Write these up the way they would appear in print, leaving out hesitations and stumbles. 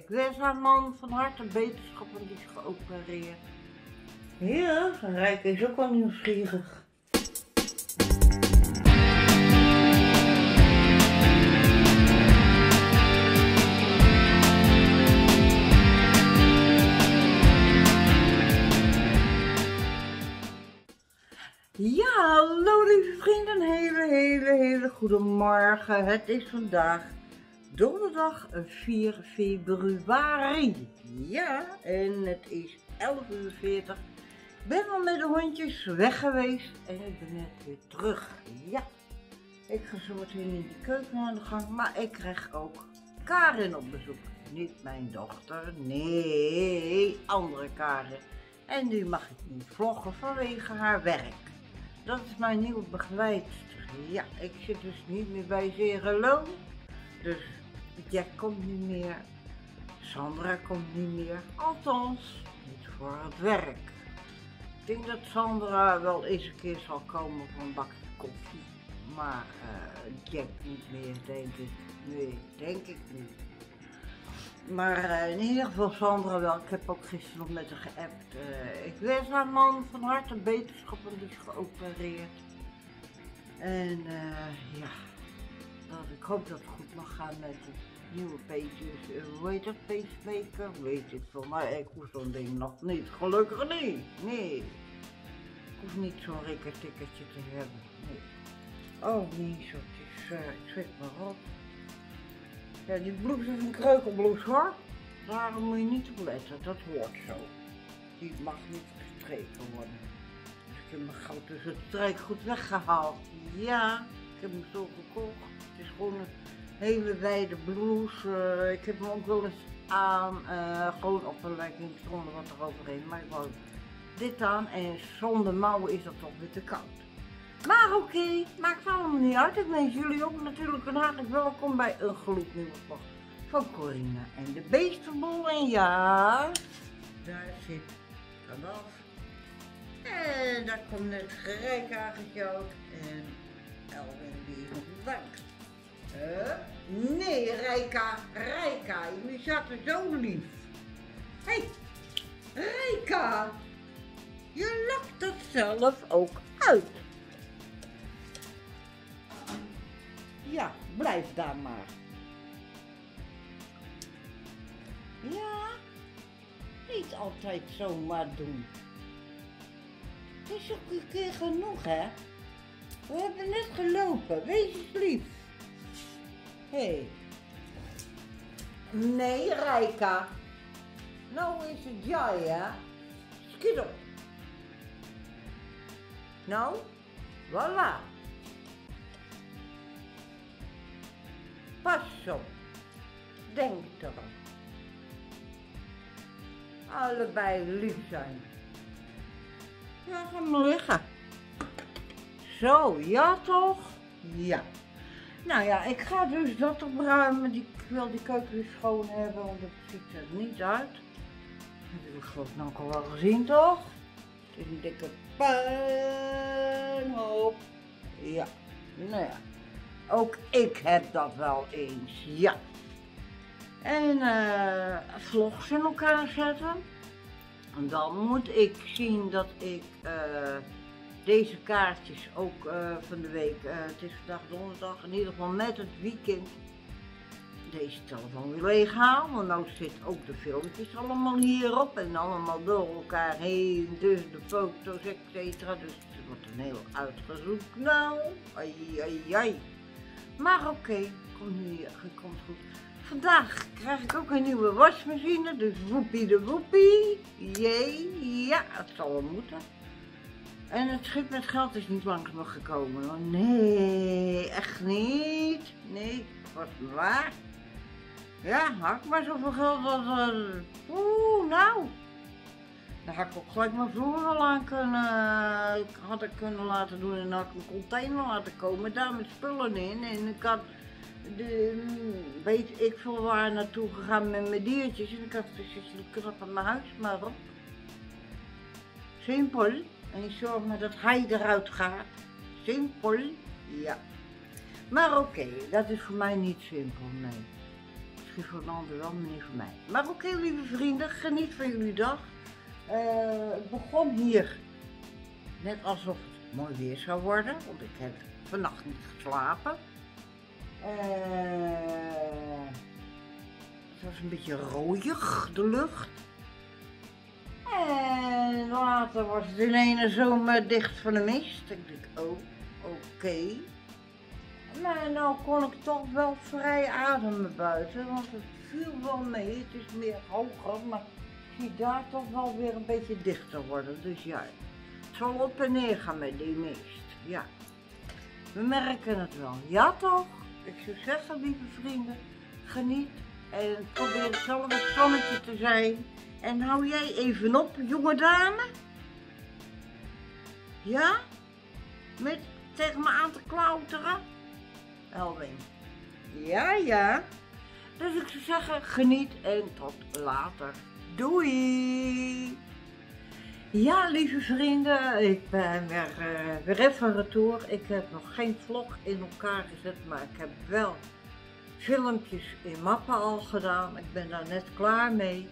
Ik wens haar man van harte beterschap en die is geopereerd. Ja, Rijke is ook wel nieuwsgierig. Ja, hallo lieve vrienden, hele goede morgen. Het is vandaag donderdag 4 februari. Ja, en het is 11:40 uur. Ik ben al met de hondjes weg geweest en ik ben net weer terug. Ja, ik ga zo meteen in de keuken aan de gang, maar ik krijg ook Karin op bezoek. Niet mijn dochter, nee, andere Karin. En die mag ik niet vloggen vanwege haar werk. Dat is mijn nieuwe begeleidster. Ja, ik zit dus niet meer bij Zerelo. Dus Jack komt niet meer. Sandra komt niet meer. Althans, niet voor het werk. Ik denk dat Sandra wel eens een keer zal komen voor een bakje koffie. Maar Jack niet meer, denk ik. Nee, denk ik niet. Maar in ieder geval Sandra wel. Ik heb ook gisteren nog met haar geappt. Ik wens haar man van harte beterschap en die is geopereerd. En ja, ik hoop dat het goed mag gaan met de nieuwe pages. Hoe heet dat? Pacemaker? Weet ik veel. Maar ik hoef zo'n ding nog niet. Gelukkig niet. Nee. Ik hoef niet zo'n rikkertikkertje te hebben. Nee. Oh nee, zo. Ik zweet maar op. Ja, die blouse is een kreukelblouse hoor. Daarom moet je niet op letten, dat hoort zo. Die mag niet gestreken worden. Dus ik heb mijn goud tussen het strijkgoed weggehaald. Ja, ik heb hem zo gekocht. Het is gewoon een hele wijde blouse. Ik heb hem ook wel eens aan, gewoon op een legging zonder wat eroverheen. Maar ik wou dit aan en zonder mouwen is dat toch weer te koud. Maar oké, maakt allemaal niet uit. Ik wens jullie ook natuurlijk een hartelijk welkom bij een gloednieuwe vlog van Corine en de Beestenboel. En ja, daar zit vanaf. En daar komt net Rijka aangesjouwd en Elwin die is op de bank. Nee, Rijka, jullie zaten zo lief. Hé, Rijka, je lacht dat zelf ook uit. Ja, blijf daar maar. Ja, niet altijd zomaar doen. Het is ook een keer genoeg, hè? We hebben net gelopen, wees eens lief. Hé. Nee, Rijka. Nou is het jij, hè? Schiet op. Nou, voilà. Pas op, denk erop. Allebei lief zijn. Ja, ga maar liggen. Zo, ja toch? Ja. Nou ja, ik ga dus dat opruimen. Ik wil die keuken weer schoon hebben, want dat ziet er niet uit. Dat heb ik geloof ik ook al wel gezien, toch? Het is een dikke puinhoop. Ja, nou ja. Ook ik heb dat wel eens, ja. En vlogs in elkaar zetten. En dan moet ik zien dat ik deze kaartjes ook van de week, het is vandaag donderdag, in ieder geval met het weekend, deze telefoon weer leeg haal. Want nou zitten ook de filmpjes allemaal hierop en allemaal door elkaar heen. Dus de foto's, etc. Dus het wordt een heel uitgezocht. Nou, ai. Maar oké, komt goed. Vandaag krijg ik ook een nieuwe wasmachine, dus woepie de woepie. Jee, ja, het zal wel moeten. En het schip met geld is niet langs nog gekomen. Nee, echt niet. Nee, was waar. Ja, had ik maar zoveel geld dat... nou. Daar had ik ook gelijk mijn vloer al aan kunnen laten doen en dan had ik een container laten komen, daar met spullen in. En ik had weet ik veel waar naartoe gegaan met mijn diertjes en ik had gezegd, knappen mijn huis maar op. Simpel. En je zorgt maar dat hij eruit gaat. Simpel. Ja. Maar oké, dat is voor mij niet simpel, nee. misschien voor een ander wel, maar niet voor mij. Maar oké, lieve vrienden, geniet van jullie dag. Het begon hier net alsof het mooi weer zou worden, want ik heb vannacht niet geslapen. Het was een beetje rooiig, de lucht. En later was het in ene zomer dicht van de mist. Ik dacht, oh, oké. Maar nou kon ik toch wel vrij ademen buiten, want het viel wel mee. Het is meer hoger, maar ik zie daar toch wel weer een beetje dichter worden. Dus ja, het zal op en neer gaan met die mist. Ja, we merken het wel. Ja toch? Ik zou zeggen, lieve vrienden, geniet en probeer zelf het zonnetje te zijn. En hou jij even op, jonge dame? Ja? Met tegen me aan te klauteren? Elwin. Ja, ja. Dus ik zou zeggen, geniet en tot later. Doei! Ja, lieve vrienden, ik ben weer even retour. Ik heb nog geen vlog in elkaar gezet, maar ik heb wel filmpjes in mappen al gedaan. Ik ben daar net klaar mee.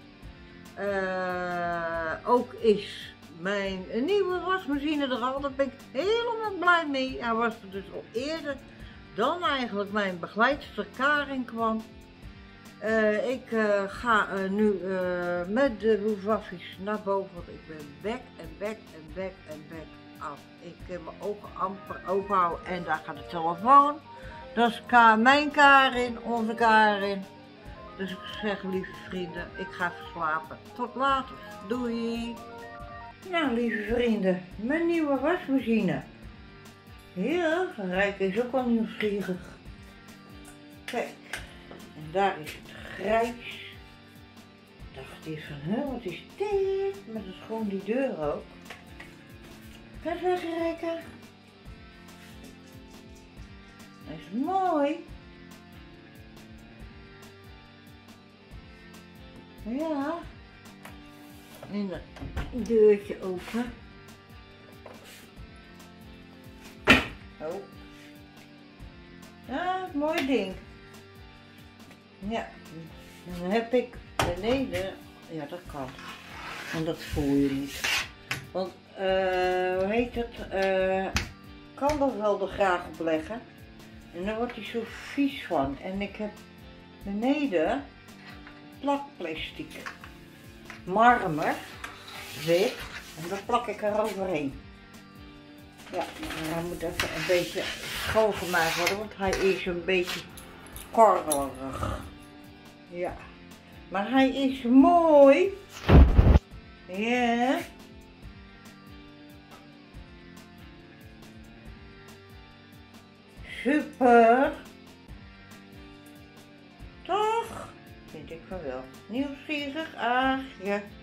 Ook is mijn nieuwe wasmachine er al, daar ben ik helemaal blij mee. Hij was er dus al eerder dan eigenlijk mijn begeleidster Karin kwam. Ik ga nu met de roefwaffies naar boven, want ik ben back af. Ik kan mijn ogen amper openhouden en daar gaat de telefoon. Dat is mijn Karin, onze Karin. Dus ik zeg, lieve vrienden, ik ga verslapen. Tot later. Doei. Nou, lieve vrienden, mijn nieuwe wasmachine. Ja, Rijk is ook al nieuwsgierig. Kijk, en daar is het grijs. Ik dacht eerst van, wat is dit? Maar dat is gewoon die deur ook. Ga eens weg, Rijka. Dat is mooi. Ja. En dat deurtje open. Oh. Ja, mooi ding. Ja. En dan heb ik beneden. Ja, dat kan. En dat voel je niet. Want, hoe heet het? Kan er wel de graag op leggen. En dan wordt hij zo vies van. En ik heb beneden plakplastic. Marmer. Wit. En dat plak ik er overheen. Ja, maar hij moet even een beetje schoongemaakt worden, want hij is een beetje korrelig. Ja, maar hij is mooi. Ja. Super. Toch? Vind ik van wel. Nieuwsgierig? Ach ja.